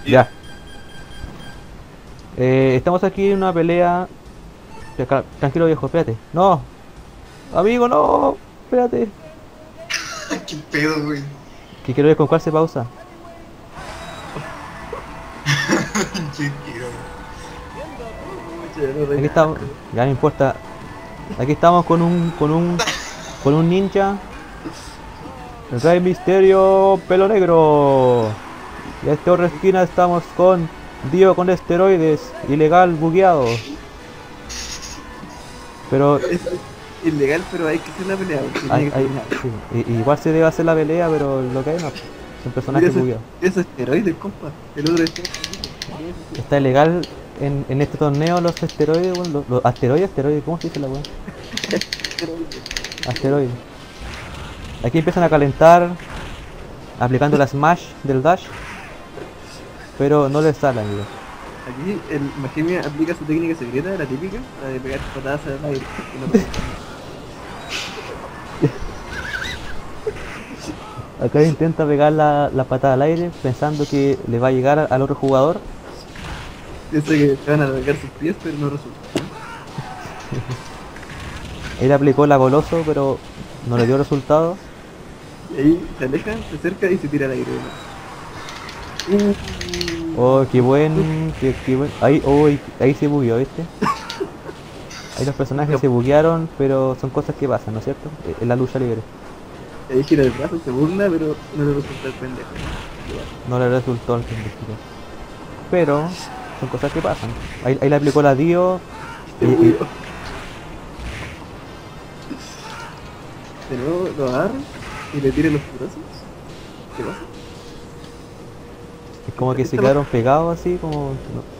Ya. Estamos aquí en una pelea. Tranquilo viejo, espérate. No, amigo, no. Espérate. ¿Qué pedo, güey? Que quiero ver con cuál se pausa. Pinche quiero. Pucha, ya no doy Aquí nada. estamos. Ya no importa. Aquí estamos con un ninja. El Rey Misterio, pelo negro. Y a esta otra esquina estamos con Dio con esteroides, ilegal, bugueado. Pero Es ilegal, pero hay que hacer la pelea, porque tiene que terminar. sí, igual se debe hacer la pelea, pero lo que hay no. Es un Mira personaje bugueado. esos esteroides, compa. El otro es Está ilegal en este torneo los esteroides, weón, los asteroides, ¿cómo se dice la weón? esteroides. Asteroides. Aquí empiezan a calentar, aplicando la smash del dash, pero no les sale, amigo. Aquí el Magemia aplica su técnica secreta, la típica, la de pegar patadas al aire. Y no pega. Acá intenta pegar la patada al aire pensando que le va a llegar al otro jugador. Piensa que te van a alargar sus pies, pero no resulta. Él aplicó la goloso, pero no le dio resultado. Y ahí se aleja, se acerca y se tira al aire. Oh, qué buen. Ahí, oh, ahí se bugueó, ¿viste? Ahí los personajes se buguearon, pero son cosas que pasan, ¿no es cierto? En la lucha libre. Ahí gira el brazo, se burla, pero no le resulta el pendejo. No le resultó al pendejo. Pero son cosas que pasan. Ahí le aplicó la Dio. Se murió. De nuevo lo agarra y le tira los brazos. ¿Qué pasa? Es como que se quedaron pegados así, como.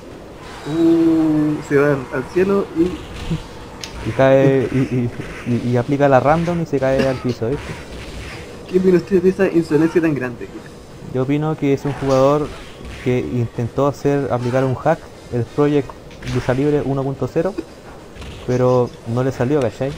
Se va al cielo y Y cae. Y aplica la random y se cae al piso, ¿viste? ¿qué opina usted de esa insolencia tan grande? Yo opino que es un jugador que intentó aplicar un hack, el Project Lucha Libre 1.0, pero no le salió, ¿cachai?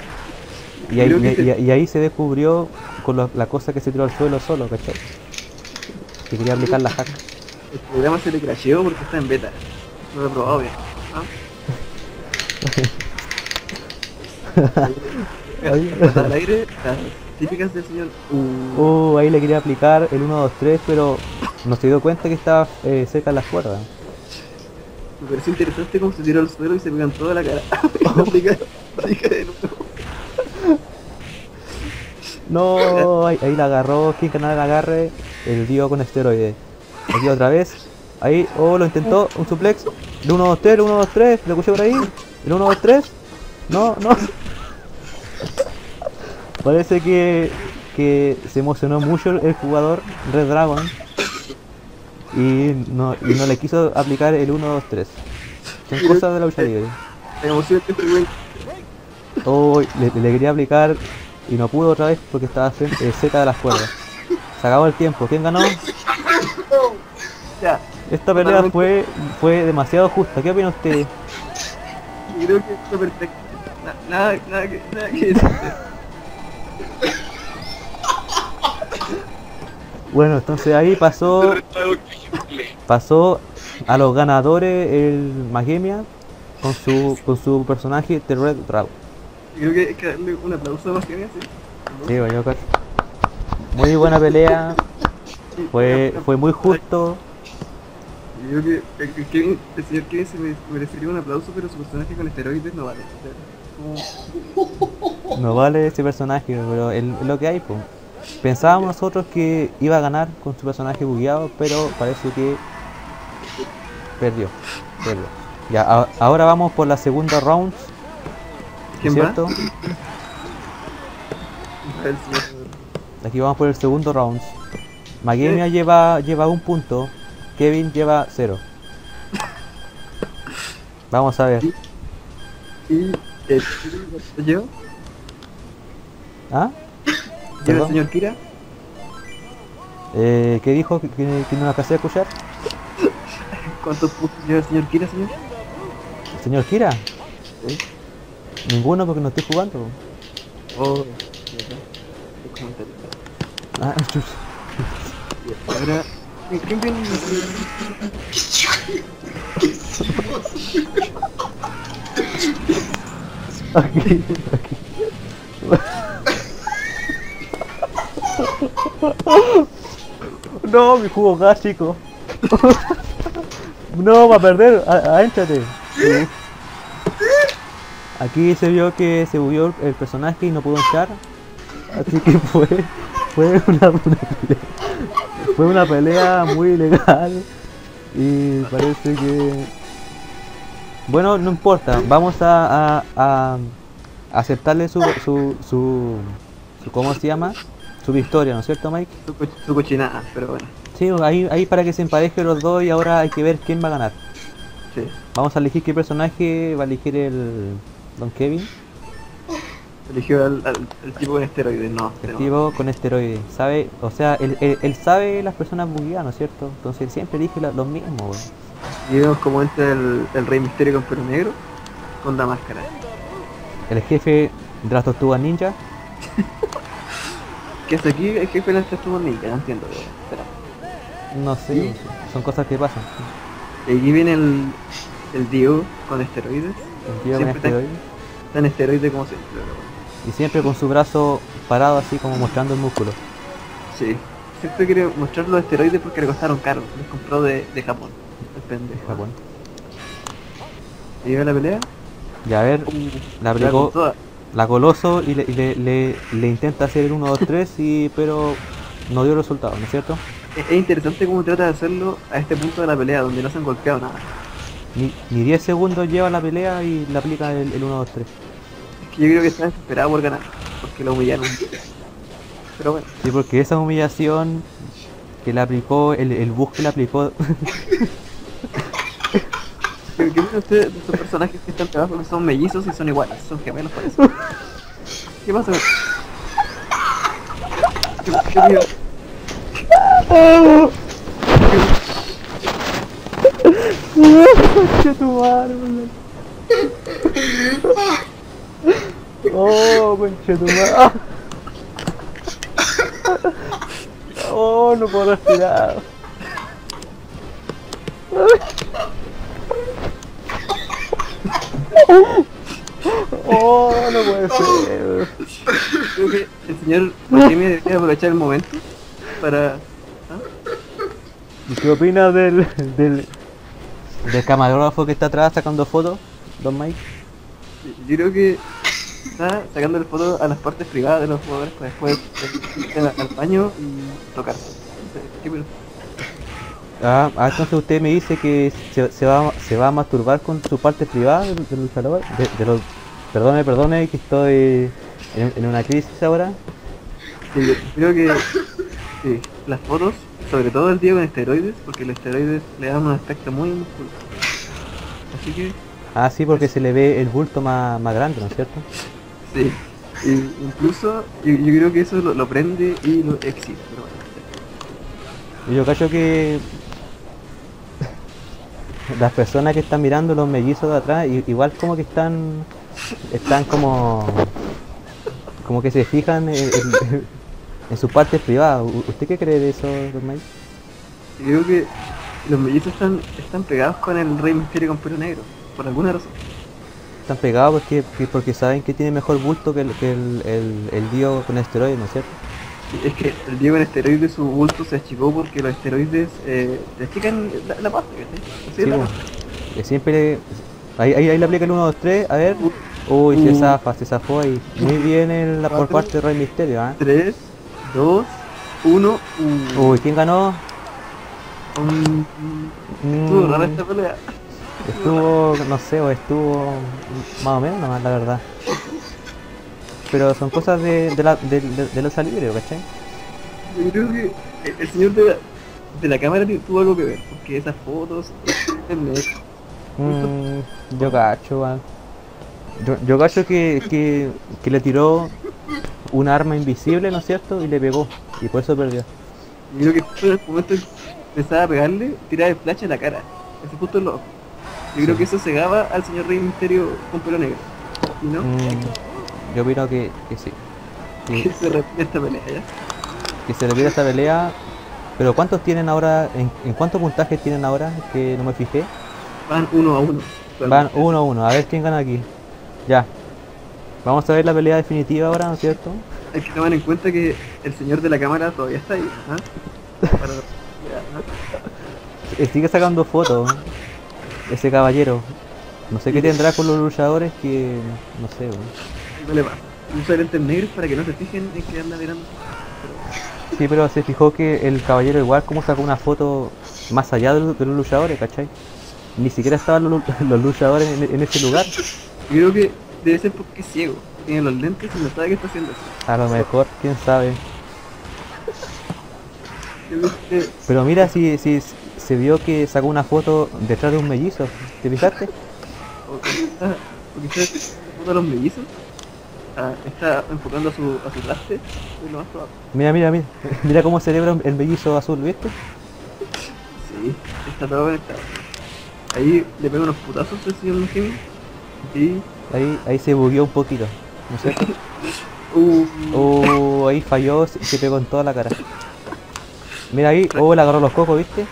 Y ahí se descubrió con la cosa que se tiró al suelo solo, ¿cachai? Que quería aplicar la hack. El programa se le crasheó porque está en beta. No lo he probado bien. Ahí, Patada al aire, las típicas del señor. ahí le quería aplicar el 1, 2, 3, pero no se dio cuenta que estaba cerca de las cuerdas. Me pareció interesante cómo se tiró al suelo y se pegan toda la cara. aplica de nuevo. No, ahí la agarró, ¿quién canal la agarre? El Dio con esteroides. Aquí otra vez. Ahí, lo intentó, un suplex. El 1, 2, 3, el 1, 2, 3, lo escuché por ahí. El 1, 2, 3. No, no. Parece que se emocionó mucho el jugador Red Dragon y no le quiso aplicar el 1, 2, 3. Son cosas de la lucha libre. Me emociona este güey. Le quería aplicar y no pudo otra vez porque estaba cerca de las cuerdas. Se acabó el tiempo. ¿Quién ganó? Ya. Esta pelea fue demasiado justa. ¿Qué opina usted? Y creo que fue perfecto. Nada que decir. Bueno, entonces ahí pasó a los ganadores el Magemia con su personaje The Red Dragon. Y creo que hay que darle un aplauso a Magemia, ¿sí? Sí, bueno, yo creo. Muy buena pelea, fue muy justo. Yo creo que el señor Kevin se merecería un aplauso, pero su personaje con esteroides no vale. No vale ese personaje, pero es lo que hay, pues. Pensábamos nosotros que iba a ganar con su personaje bugueado, pero parece que perdió. Ya, ahora vamos por la segunda round, ¿Quién ¿cierto? va? El señor. Aquí vamos por el segundo round. Magemia lleva un punto, Kevin lleva 0. Vamos a ver. Y yo, ¿Ah? el ¿Perdón? señor Kira. ¿Qué dijo? ¿Que no alcancé a escuchar? ¿Cuántos puntos lleva el señor Kira, señor? ¿El señor Kira? Sí. Ninguno porque no estoy jugando. Oh, ya está. El comentario. Ah, chucha. Y ahora ¿Quién viene? Aquí, aquí. No, mi jugo gástrico. No, va a perder, aéntrate. Aquí se vio que se bugueó el personaje y no pudo entrar. Así que fue una pelea muy legal. Y parece que... Bueno, no importa, vamos a aceptarle su ¿cómo se llama? Su victoria, ¿no es cierto, Mike? Su cochinada, pero bueno. Sí, ahí para que se emparejen los dos y ahora hay que ver quién va a ganar. Sí. Vamos a elegir qué personaje va a elegir el Don Kevin. Eligió al tipo con esteroides, no. El no. tipo con esteroides, ¿sabe? O sea, él sabe las personas bugueadas, ¿no es cierto? Entonces él siempre elige los mismos, weón. Y vemos como entra el Rey Misterio con pelo negro, con la máscara. El jefe de las tortugas ninja. ¿Qué hace aquí el jefe de las tortugas ninja? No entiendo, weón. Espera. No sé, ¿Sí? son cosas que pasan. Y aquí viene el Dio con esteroides. El tío con Siempre esteroides. está en esteroides como siempre, pero bueno. Y siempre con su brazo parado así como mostrando el músculo. Sí. Siempre quiere mostrar los esteroides porque le costaron caro. Los compró de Japón. El pendejo. Japón. ¿Y llega la pelea? Y a ver, la con aplicó toda. la Coloso y le intenta hacer el 1, 2, 3 pero no dio resultado, ¿no es cierto? Es interesante cómo trata de hacerlo a este punto de la pelea donde no se han golpeado nada. Ni 10 segundos lleva la pelea y le aplica el 1, 2, 3. Es que yo creo que está desesperado por ganar, porque lo humillaron. Pero bueno, Sí, porque esa humillación que le aplicó, el bug que le aplicó, ¿qué piensan ustedes de estos personajes que están pegados porque son mellizos y son iguales? Son gemelos parece. ¿Qué pasa? ¿Qué miedo? Concha tu madre, weón. Oh, concha tu madre. Oh, no puedo respirar. Oh, no puede ser. Creo que el señor Makemi debería aprovechar el momento para... ¿ah? ¿Y qué opinas del camarógrafo que está atrás sacando fotos, Don Mike? Yo creo que está sacándole fotos a las partes privadas de los jugadores para después ir al baño y tocarse. ¿Qué piensas? Entonces usted me dice que se va a masturbar con su parte privada del luchador, perdone que estoy en una crisis ahora. Sí, yo creo que sí, las fotos, sobre todo el tío con esteroides, porque los esteroides le dan un aspecto muy musculoso. Así que, Sí, porque se le ve el bulto más grande, ¿no es cierto? sí. Y incluso yo creo que eso lo prende y lo excita. Pero bueno, Y yo cacho que las personas que están mirando los mellizos de atrás, igual como que están como que se fijan en sus partes privadas. ¿Usted qué cree de eso, Don Mike? yo creo que los mellizos están pegados con el Rey Misterio con pelo negro, por alguna razón. Están pegados porque saben que tiene mejor bulto que el Dio con esteroides, ¿no es cierto? Es que el Diego en esteroides su bulto se achicó porque los esteroides le achican la pasta, ¿cachai? Así es la pues, pasta. que siempre ahí le aplica el 1, 2, 3, a ver. Uy, se zafó ahí. Muy bien por parte de Rey Misterio, ¿eh? 3, 2, 1. Uy, ¿quién ganó? Estuvo rara esta pelea. Estuvo, no sé, o estuvo más o menos nomás, la verdad. Pero son cosas de la lucha libre, ¿cachai? Yo creo que el señor de la cámara tuvo algo que ver, porque esas fotos, Yo cacho, weón. Yo cacho que le tiró un arma invisible, ¿no es cierto? Y le pegó, y por eso perdió. yo creo que justo en el momento que empezaba a pegarle, tiraba de flash en la cara. Ese justo en los ojos. Yo creo que eso cegaba al señor Rey Misterio con pelo negro. ¿Y no? Yo opino que sí. Que se repite esta pelea ya. Que se repita esta pelea, Pero ¿cuántos tienen ahora? ¿En cuántos puntajes tienen ahora? Que no me fijé. Van 1 a 1. Van 1 a 1. A ver quién gana aquí. Ya. Vamos a ver la pelea definitiva ahora, ¿no es cierto? Hay que tomar en cuenta que el señor de la cámara todavía está ahí. ¿Ah? Para- ya, ¿ah? Sigue sacando fotos. Ese caballero. No sé qué tendrá con los luchadores que... No sé, weón. No le va. Usa lentes negros para que no se fijen en que anda mirando. Sí, pero se fijó que el caballero igual como sacó una foto más allá de los luchadores, ¿cachai? Ni siquiera estaban los luchadores en ese lugar. Yo creo que debe ser porque es ciego. Tiene los lentes y no sabe qué está haciendo eso. A lo mejor, quién sabe. Yo creo que Pero mira si se vio que sacó una foto detrás de un mellizo. ¿Te fijaste? porque está foto a los mellizos. Está enfocando a su traste. Es lo más probable. Mira. Mira cómo celebra el mellizo azul, ¿viste? Sí, está todo conectado. Ahí le pega unos putazos al señor Mujimi. Y... Ahí se bugueó un poquito, ¿no es cierto? Ahí falló, se pegó en toda la cara. Mira ahí, le agarró los cocos, ¿viste?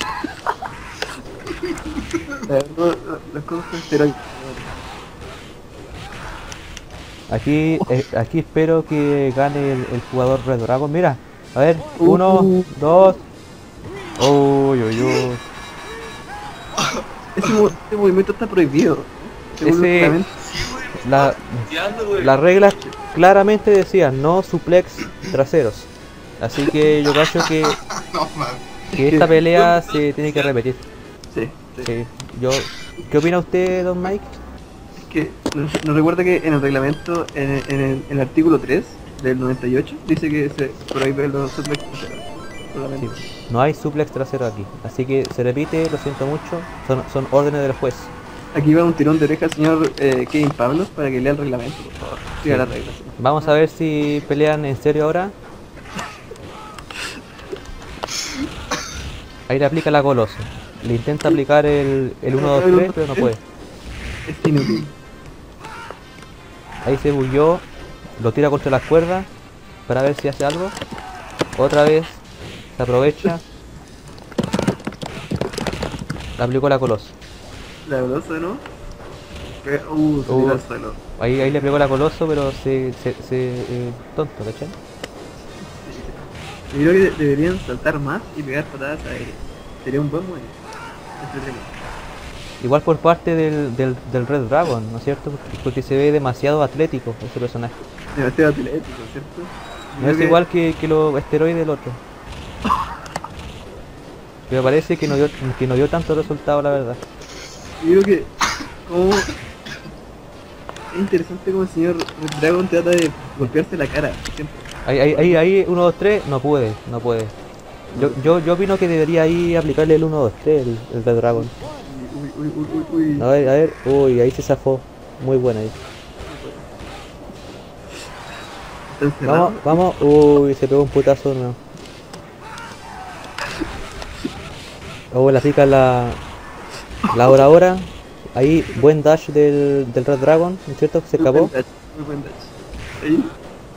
Las cosas con esteroides. Aquí espero que gane el jugador Red Dragon. Mira, a ver, 1, 2. Uy. Ese movimiento está prohibido. Según Ese- el reglamento. Las reglas claramente decían no suplex traseros. Así que yo creo No mames. que esta pelea se tiene que repetir. Sí. Sí, ¿qué opina usted, Don Mike? Que nos recuerda que en el reglamento, en el artículo 3 del 98, dice que se prohíbe los suplex traseros. Sí, Solamente. no hay suplex trasero aquí. Así que se repite, lo siento mucho. Son órdenes del juez. Aquí va un tirón de oreja al señor Kevin Pablos para que lea el reglamento, por favor. Siga las reglas. Vamos a ver si pelean en serio ahora. Ahí le aplica la golosa. Le intenta aplicar el 1, 2, 3, pero no puede. Es inútil. Ahí se bugueó. Lo tira contra las cuerdas para ver si hace algo. Otra vez. Se aprovecha. Le aplicó la colosa. La velosa, ¿no? Se tira al suelo. Ahí le pegó la coloso, pero tonto, ¿cachai? Yo creo que deberían saltar más y pegar patadas aéreas. Sería un buen movimiento. Entretenido. Igual por parte del Red Dragon, ¿no es cierto? Porque se ve demasiado atlético ese personaje. Demasiado atlético, ¿cierto? Yo No es creo que- igual que los esteroides del otro. Pero parece que no dio tanto resultado, la verdad. Yo creo que como es interesante como el señor Red Dragon trata de golpearse la cara siempre. Ahí 1, 2, 3, no puede. Yo opino que debería ahí aplicarle el 1, 2, 3, el Red Dragon. Uy. A ver, uy, ahí se zafó. Muy buena ahí. Está encerrado. Vamos, uy, se pegó un putazo no. La pica la hora. Ahí, buen dash del Red Dragon, ¿no es cierto? Se acabó. Muy buen dash. Ahí.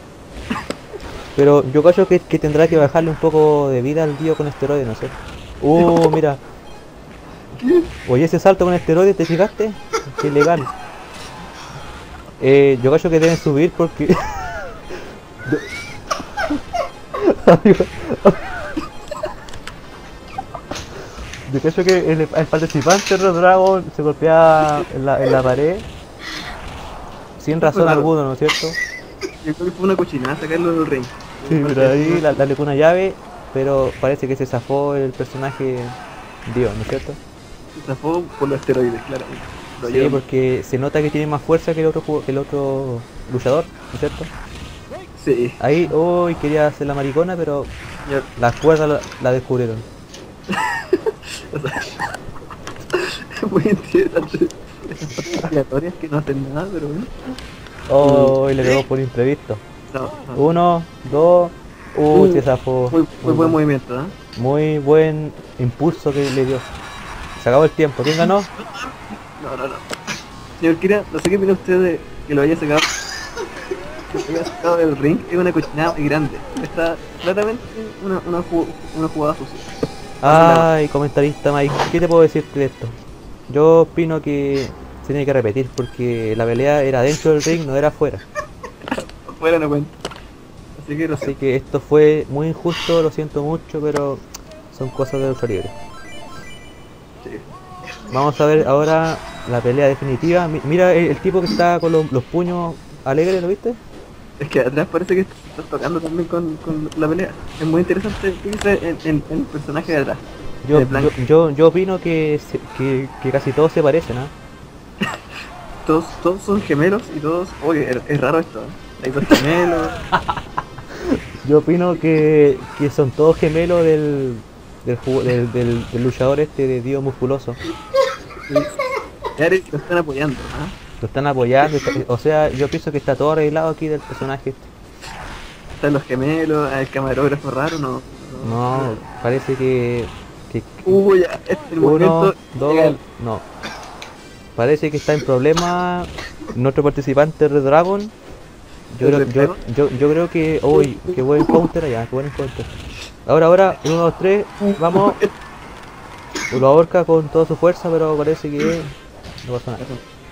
Pero yo creo que tendrá que bajarle un poco de vida al Dio con esteroides, no sé. Mira. Oye, ese salto con esteroides, ¿te fijaste? Qué ilegal. Yo creo que deben subir porque... Yo creo que el participante Red Dragon se golpea en la pared sin razón alguna, ¿no es cierto? Yo creo que fue una cochinada sacarlo del ring. Sí, pero ahí le aplicó una llave, pero parece que se zafó el personaje Dio, ¿no es cierto? Se zafó por los esteroides, claramente. Lo Sí, llevan- porque se nota que tiene más fuerza que el otro luchador, ¿no es cierto? Sí. Ahí, hoy quería hacer la maricona, pero Ya. las cuerdas la descubrieron. Muy interesante. Esas aleatorias que no hacen nada, pero bueno. Oh, y le pegó por imprevisto. No. 1, 2, se zafó. Muy buen movimiento, ¿eh? Muy buen impulso que le dio. Se acabó el tiempo. ¿Quién ganó? No. Señor Kira, no sé qué opina usted de que lo haya sacado. que se haya sacado del ring es una cochinada muy grande. Está claramente una jugada sucia. Ay, comentarista Mike, ¿qué te puedo decir de esto? Yo opino que se tiene que repetir porque la pelea era dentro del ring, no era afuera. Fuera no cuenta. Así que lo Así sé. que esto fue muy injusto, lo siento mucho, pero son cosas de lucha libre. Sí. Vamos a ver ahora la pelea definitiva. Mira el tipo que está con los puños alegres, ¿lo viste? Es que atrás parece que estás tocando también con la pelea. Es muy interesante qué dice en el personaje de atrás. Yo, de blanco. yo opino que casi todos se parecen, ¿ah? Todos son gemelos y todos... Oye, es raro esto, ¿eh? Hay dos gemelos. Yo opino que son todos gemelos del luchador este de Dio Musculoso. Y Eric lo están apoyando, ¿ah? Lo están apoyando, o sea, yo pienso que está todo arreglado aquí del personaje este. Están los gemelos, el camarógrafo raro, no. No, parece que Ya, este es el uno, momento. dos, legal. no. Parece que está en problema nuestro participante Red Dragon. Yo creo que... Uy, qué buen counter allá, qué buen counter. Ahora, 1, 2, 3, vamos. Lo ahorca con toda su fuerza, pero parece que no pasa nada.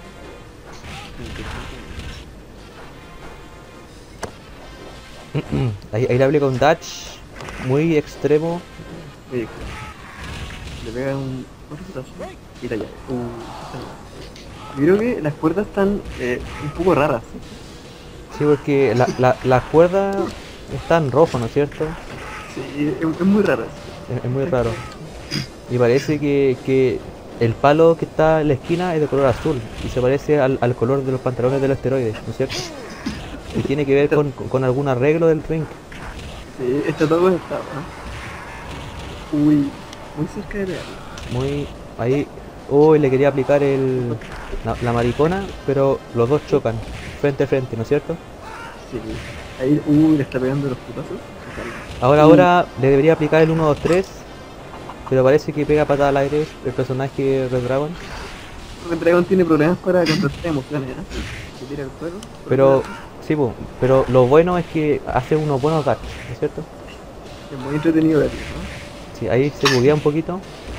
Ahí le hablé con Dutch, muy extremo. Oye, le pega un retazo y la llave. Yo creo que las cuerdas están un poco raras. Sí, porque las cuerdas están rojo, ¿no es cierto? Sí, es muy raro. Es muy raro. Y parece que el palo que está en la esquina es de color azul y se parece al color de los pantalones de los esteroides, ¿no es cierto? Y tiene que ver con algún arreglo del ring. Sí, está todo conectado, ¿eh? Uy, muy cerca de la... Muy... Ahí... Uy, le quería aplicar la maricona, pero los dos chocan frente a frente, ¿no es cierto? Sí. Ahí, le está pegando los putazos. Ahora le debería aplicar el 1, 2, 3, pero parece que pega patada al aire el personaje Red Dragon. El dragón tiene problemas para contrastar emociones, ¿eh? Se tira el fuego. Pero, sí, pero lo bueno es que hace unos buenos dash, ¿no es cierto? Es muy entretenido verlo, ¿no? Sí, ahí se buguea un poquito.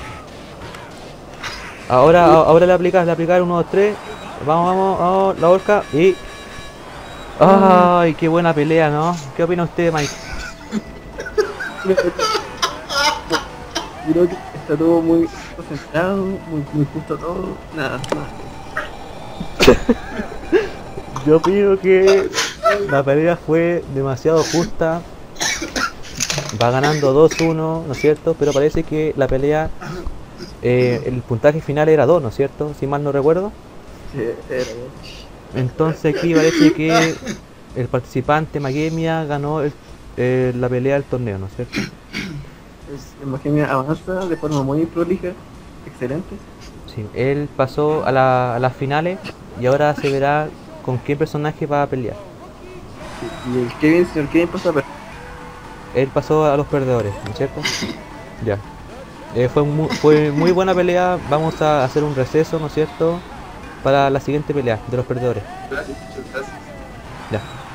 Ahora le aplicas 1, 2, 3. Vamos, la horca y... ¡Ay, qué buena pelea!, ¿no? ¿Qué opina usted, Mike? Yo creo que está todo muy concentrado, muy justo todo. Nada. Yo opino que la pelea fue demasiado justa. Va ganando 2-1, ¿no es cierto? Pero parece que la pelea... el puntaje final era 2, ¿no es cierto? Si mal no recuerdo. Sí, Entonces aquí parece que el participante Magemia ganó la pelea del torneo, ¿no es cierto? Magemia avanza de forma muy prolija, excelente. Sí, él pasó a las finales y ahora se verá con qué personaje va a pelear. Sí, y el señor Kevin pasó a ver. Él pasó a los perdedores, ¿no es cierto? Ya. Fue muy buena pelea. Vamos a hacer un receso, ¿no es cierto? Para la siguiente pelea de los perdedores. Gracias. Ya.